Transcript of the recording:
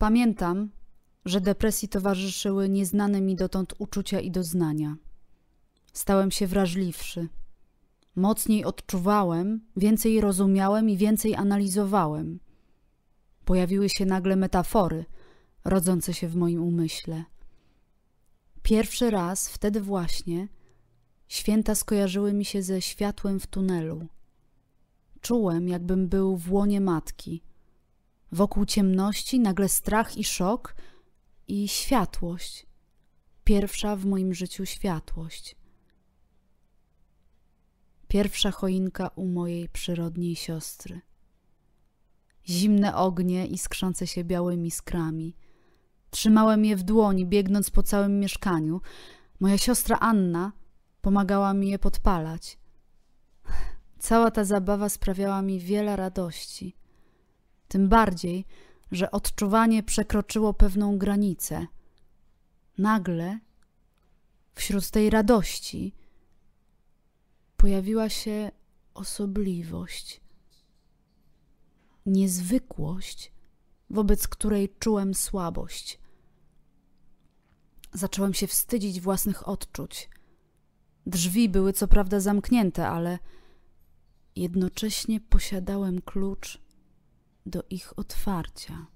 Pamiętam, że depresji towarzyszyły nieznane mi dotąd uczucia i doznania. Stałem się wrażliwszy. Mocniej odczuwałem, więcej rozumiałem i więcej analizowałem. Pojawiły się nagle metafory, rodzące się w moim umyśle. Pierwszy raz wtedy właśnie święta skojarzyły mi się ze światłem w tunelu. Czułem, jakbym był w łonie matki. Wokół ciemności nagle strach i szok i światłość. Pierwsza w moim życiu światłość. Pierwsza choinka u mojej przyrodniej siostry. Zimne ognie iskrzące się białymi skrami. Trzymałem je w dłoni, biegnąc po całym mieszkaniu. Moja siostra Anna pomagała mi je podpalać. Cała ta zabawa sprawiała mi wiele radości. Tym bardziej, że odczuwanie przekroczyło pewną granicę. Nagle wśród tej radości pojawiła się osobliwość, niezwykłość, wobec której czułem słabość. Zacząłem się wstydzić własnych odczuć. Drzwi były co prawda zamknięte, ale jednocześnie posiadałem klucz do ich otwarcia.